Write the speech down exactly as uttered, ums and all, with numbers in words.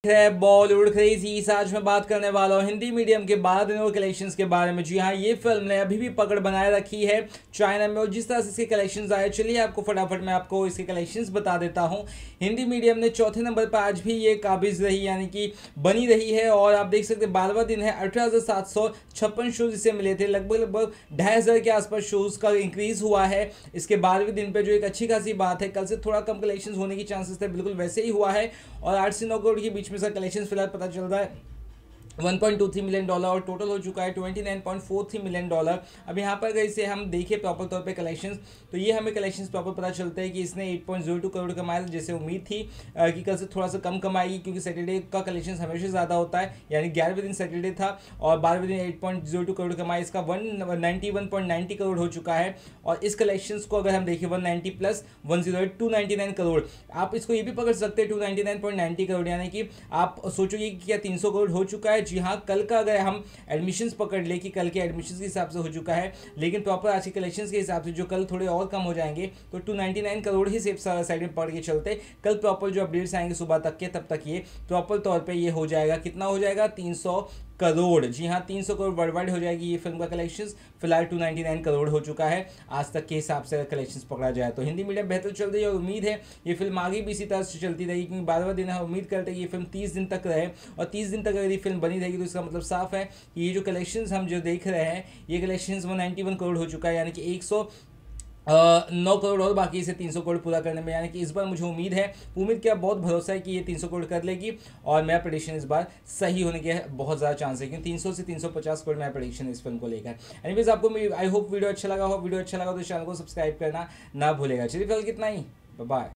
है बॉलीवुड क्रेजीज। आज मैं बात करने वाला हूँ हिंदी मीडियम के बाद और कलेक्शंस के बारे में। जी हाँ, ये फिल्म ने अभी भी पकड़ बनाए रखी है चाइना में और जिस तरह से इसके कलेक्शंस आए, चलिए आपको फटाफट मैं आपको इसके कलेक्शंस बता देता हूँ। हिंदी मीडियम ने चौथे नंबर पर आज भी ये काबिज रही, यानी कि बनी रही है। और आप देख सकते हैं बारहवां दिन है, अठारह हज़ार सात सौ छप्पन शोज इसे मिले थे। लगभग लगभग ढाई हज़ार के आसपास शोज का इंक्रीज हुआ है इसके बारहवें दिन पे, जो एक अच्छी खासी बात है। कल से थोड़ा कम कलेक्शंस होने की चांसेस थे, बिल्कुल वैसे ही हुआ है। और आठ से नौ करोड़ के बीच में इसका कलेक्शन फिलहाल पता चल रहा है one point two three million dollar, और टोटल हो चुका है twenty nine point four three million dollar. अब यहाँ पर अगर इसे हम देखें प्रॉपर तौर पे कलेक्शंस, तो ये हमें कलेक्शंस प्रॉपर पता चलता है कि इसने eight point zero two crore कमाया, जैसे उम्मीद थी कि कल से थोड़ा सा कम कमाएगी, क्योंकि सैटरडे का कलेक्शन हमेशा ज़्यादा होता है। यानी ग्यारहवें दिन सैटरडे था और बारहवें दिन eight point zero two crore कमाया, इसका one ninety one point ninety crore हो चुका है। और इस कलेक्शन को अगर हम देखें one ninety plus one zero eight two ninety nine crore, आप इसको ये भी पकड़ सकते हैं two ninety nine point ninety crore, यानी कि आप सोचोगे कि क्या तीन सौ करोड़ हो चुका है। जी हाँ, कल का अगर हम एडमिशंस पकड़ ले कि कल के एडमिशंस के हिसाब से हो चुका है, लेकिन प्रॉपर आज के कलेक्शंस के हिसाब से जो कल थोड़े और कम हो जाएंगे, तो टू नाइन्टी नाइन करोड़ ही सेफ साइड में पड़ के चलते। कल प्रॉपर जो अपडेट्स आएंगे सुबह तक के, तब तक ये प्रॉपर तौर पे ये हो जाएगा। कितना हो जाएगा? तीन सौ करोड़। जी हाँ, तीन सौ करोड़ वर्ल्ड वाइड हो जाएगी ये फिल्म का कलेक्शंस। फिलहाल टू नाइन्टी नाइन करोड़ हो चुका है आज तक के हिसाब से कलेक्शंस पकड़ा जाए तो। हिंदी मीडियम बेहतर चल रही है और उम्मीद है ये फिल्म आगे भी इसी तरह से चलती रहेगी, क्योंकि बारहवां दिन है। उम्मीद करते हैं कि ये फिल्म तीस दिन तक रहे, और तीस दिन तक अगर ये फिल्म बनी रहेगी तो इसका मतलब साफ है कि ये जो कलेक्शंस हम जो देख रहे हैं, ये collections one ninety one crore हो चुका है, यानी कि एक सौ नौ करोड़ और बाकी इसे तीन सौ करोड़ पूरा करने में। यानी कि इस बार मुझे उम्मीद है, उम्मीद क्या बहुत भरोसा है कि ये तीन सौ करोड़ कर लेगी, और मेरा प्रेडिक्शन इस बार सही होने के बहुत ज़्यादा चांस है, क्योंकि तीन सौ से तीन सौ पचास करोड़ मेरा प्रेडिक्शन इस फिल्म को लेकर। एनीवेज, आपको आई होप वीडियो अच्छा लगा हो। वीडियो अच्छा लगा तो चैनल को सब्सक्राइब करना ना भूलेगा। चलिए फिलहाल कितना ही, बाय।